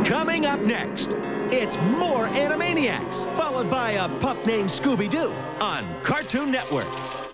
Coming up next, it's more Animaniacs, followed by a pup named Scooby-Doo on Cartoon Network.